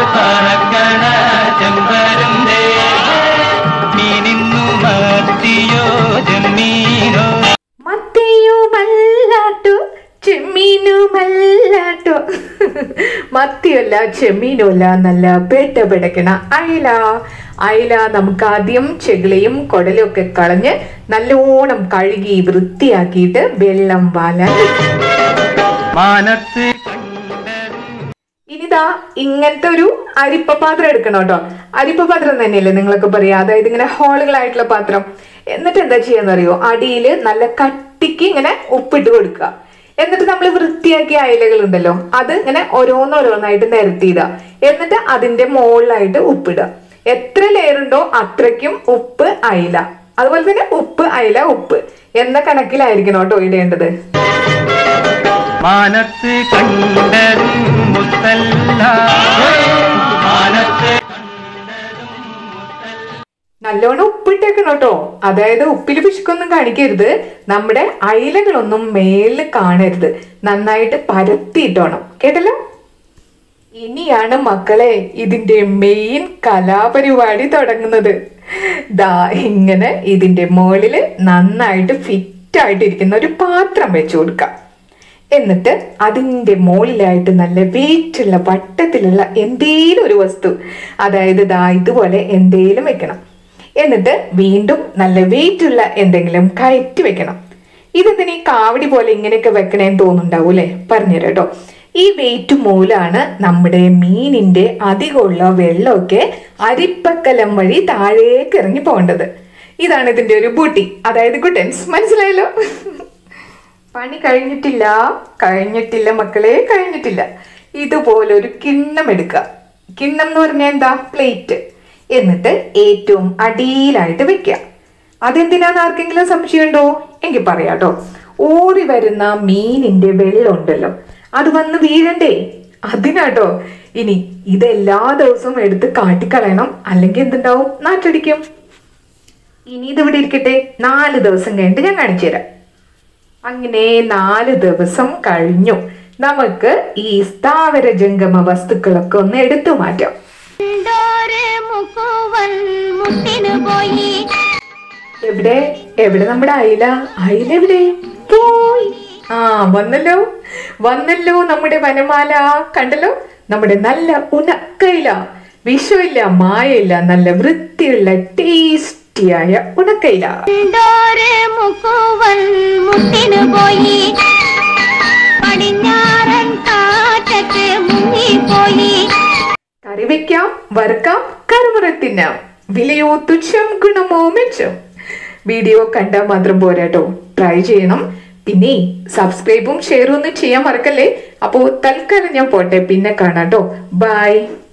മത്തിയല്ല ചെമ്മീനുമല്ല, നല്ല പേട്ട പിടക്കണ അയല. അയല നമുക്ക് ആദ്യം ചെകിളയും കുടലും ഒക്കെ കളഞ്ഞ് നല്ലോണം കഴുകി വൃത്തിയാക്കിയിട്ട് വെള്ളം വാലാൻ. ഇനിതാ ഇങ്ങനത്തെ ഒരു അരിപ്പ പാത്രം എടുക്കണം കേട്ടോ. അരിപ്പ പാത്രം തന്നെയല്ലേ നിങ്ങളൊക്കെ പറയാ, അതായത് ഇങ്ങനെ ഹോളുകളായിട്ടുള്ള പാത്രം. എന്നിട്ട് എന്താ ചെയ്യാന്നറിയോ, അടിയില് നല്ല കട്ടിക്ക് ഇങ്ങനെ ഉപ്പിട്ട് കൊടുക്കുക. എന്നിട്ട് നമ്മൾ വൃത്തിയാക്കിയ അയലകൾ ഉണ്ടല്ലോ, അത് ഇങ്ങനെ ഓരോന്നോരോന്നായിട്ട് നിരത്തിയിടുക. എന്നിട്ട് അതിന്റെ മുകളിലായിട്ട് ഉപ്പിടുക. എത്ര ലെയർ ഉണ്ടോ അത്രയ്ക്കും ഉപ്പ് അയല, അതുപോലെ തന്നെ ഉപ്പ് അയല ഉപ്പ് എന്ന കണക്കിലായിരിക്കണം കേട്ടോ ഇടേണ്ടത്. നല്ലോണം ഉപ്പിട്ടേക്കണം കേട്ടോ, അതായത് ഉപ്പിൽ പിശുക്കൊന്നും കാണിക്കരുത്. നമ്മുടെ അയിലകളൊന്നും മേലിൽ കാണരുത്, നന്നായിട്ട് പരത്തിയിട്ടോണം, കേട്ടല്ലോ. ഇനിയാണ് മക്കളെ ഇതിന്റെ മെയിൻ കലാപരിപാടി തുടങ്ങുന്നത്. ദാ ഇങ്ങനെ ഇതിന്റെ മുകളില് നന്നായിട്ട് ഫിറ്റ് ആയിട്ടിരിക്കുന്ന ഒരു പാത്രം വെച്ചു കൊടുക്കാം. എന്നിട്ട് അതിൻ്റെ മുകളിലായിട്ട് നല്ല വെയിറ്റുള്ള വട്ടത്തിലുള്ള എന്തേലും ഒരു വസ്തു, അതായത് ദാ ഇതുപോലെ എന്തേലും വെക്കണം. എന്നിട്ട് വീണ്ടും നല്ല വെയിറ്റ് ഉള്ള എന്തെങ്കിലും കയറ്റി വെക്കണം. ഇതെന്തിനാ ഈ കാവടി പോലെ ഇങ്ങനെയൊക്കെ വെക്കണേന്ന് തോന്നുന്നുണ്ടാവും അല്ലെ, പറഞ്ഞുതരാം കേട്ടോ. ഈ വെയിറ്റ് മൂലമാണ് നമ്മുടെ മീനിന്റെ അധികമുള്ള വെള്ളമൊക്കെ അരിപ്പക്കലം വഴി താഴേക്ക് ഇറങ്ങി പോകേണ്ടത്. ഇതാണ് ഇതിന്റെ ഒരു ബൂട്ടി, അതായത് ഗുട്ടൻസ്. മനസ്സിലായല്ലോ? പണി കഴിഞ്ഞിട്ടില്ല മക്കളെ, കഴിഞ്ഞിട്ടില്ല. ഇതുപോലൊരു കിണ്ണം എടുക്കുക. കിണ്ണം എന്ന് പറഞ്ഞാൽ എന്താ, പ്ലേറ്റ്. എന്നിട്ട് ഏറ്റവും അടിയിലായിട്ട് വെക്കുക. അതെന്തിനാന്ന് ആർക്കെങ്കിലും സംശയമുണ്ടോ? എങ്കിൽ പറയാട്ടോ. ഓടി വരുന്ന മീനിന്റെ വെള്ളം ഉണ്ടല്ലോ, അത് വന്ന് വീഴണ്ടേ, അതിനാട്ടോ. ഇനി ഇതെല്ലാ ദിവസവും എടുത്ത് കാട്ടിക്കളയണം, അല്ലെങ്കിൽ എന്തുണ്ടാവും, നാറ്റടിക്കും. ഇനി ഇതിവിടെ ഇരിക്കട്ടെ, 4 ദിവസം കഴിഞ്ഞിട്ട് ഞാൻ കാണിച്ചു തരാം. അങ്ങനെ 4 ദിവസം കഴിഞ്ഞു. നമുക്ക് ഈ സ്ഥാവര ജംഗമ വസ്തുക്കളൊക്കെ ഒന്ന് എടുത്തു മാറ്റാം. എവിടെ നമ്മുടെ അയില എവിടെ പോയി? വന്നല്ലോ നമ്മുടെ വനമാല. കണ്ടല്ലോ, നമ്മുടെ നല്ല ഉണക്കയില. വിഷമില്ല, മായയില്ല, നല്ല വൃത്തിയുള്ള ടേസ്റ്റിയായ ഉണക്കയില. കറി വെക്കാം, വറുക്കാം, കറുമുറ തിന്നാം. വിലയോ തുച്ഛം, ഗുണമോ മെച്ചം. വീഡിയോ കണ്ടാൽ മാത്രം പോരാട്ടോ, ട്രൈ ചെയ്യണം. പിന്നെ സബ്സ്ക്രൈബും ഷെയറും ഒന്നും ചെയ്യാൻ മറക്കല്ലേ. അപ്പോൾ തൽക്കാലം ഞാൻ പോട്ടെ, പിന്നെ കാണാട്ടോ. ബൈ.